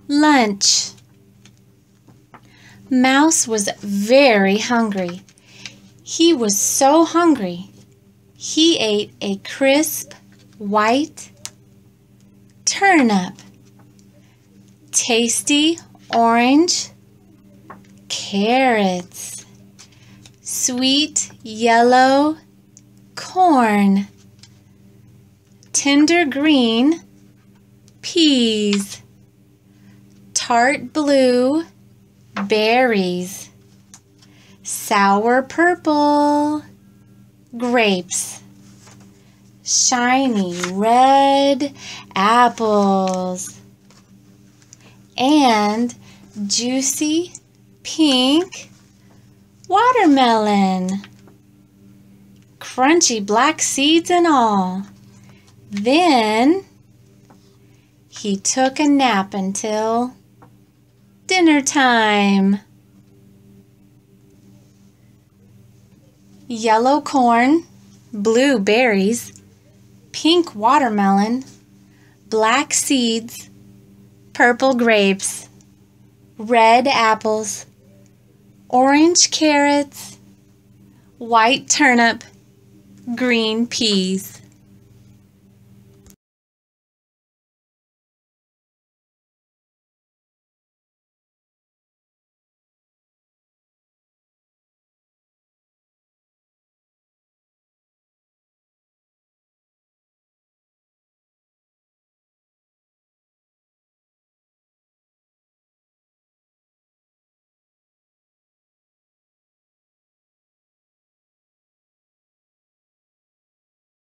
Lunch. Mouse was very hungry. He was so hungry, he ate a crisp white turnip, tasty orange carrots, sweet yellow corn, tender green peas, tart blue berries, sour purple grapes, shiny red apples, and juicy pink watermelon. Crunchy black seeds and all. Then he took a nap until dinner time. Yellow corn, blue berries, pink watermelon, black seeds, purple grapes, red apples, orange carrots, white turnip, green peas.